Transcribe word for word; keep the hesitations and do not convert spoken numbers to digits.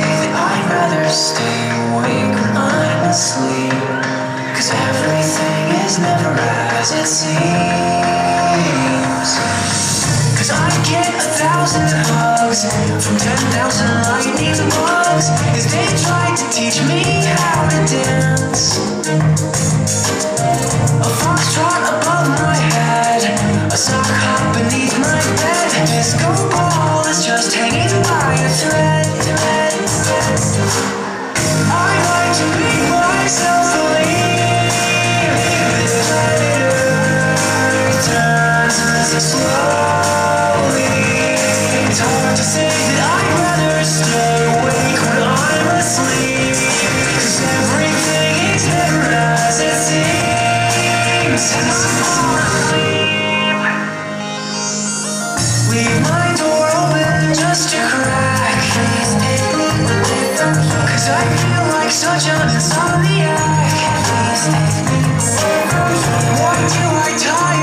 that I'd rather stay awake when I'm asleep, 'cause everything is never as it seems. 'Cause I get a thousand hugs from ten thousand lightning bugs as they tried to teach me how to dance. A foxtrot above my head, a sock hop beneath my bed, a disco ball is just hanging by a thread. I like to make myself believe this planet Earth turns slowly. It's hard to say that I'd rather stay awake when I'm asleep, 'cause everything is never as it seems. Leave my door open just a crack, 'cause I feel like such an insomniac. Why do I tie